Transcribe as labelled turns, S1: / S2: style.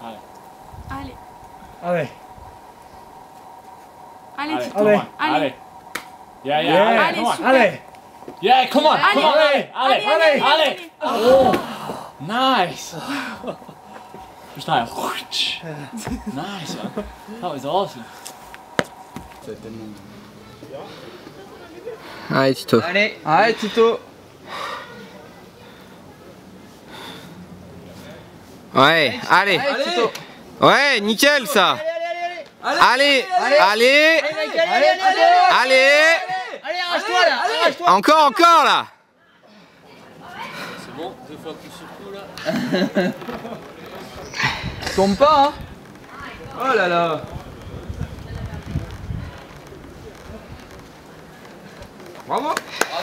S1: Allez.
S2: Allez.
S1: Allez, Tito.
S2: Allez.
S1: Allez.
S3: Yeah,
S2: Yeah.
S3: yeah.
S1: Allez,
S3: Come on.
S1: super.
S2: Allez.
S3: Yeah, come on.
S1: Allez.
S3: Come on. Allez.
S1: Allez,
S3: Allez.
S1: allez.
S3: Oh, nice. Just like, nice. Man. That was awesome.
S4: Allez Tito.
S5: Allez, allez Tito.
S4: Ouais, allez.
S5: Allez Tito.
S4: Ouais, nickel ça. Allez, allez,
S5: Allez,
S4: allez.
S5: allez, arrache-toi là, arrache-toi.
S4: Encore là.
S3: C'est bon, 2 fois plus sur coup là.
S5: Tombe pas, hein. Oh là là. Bravo.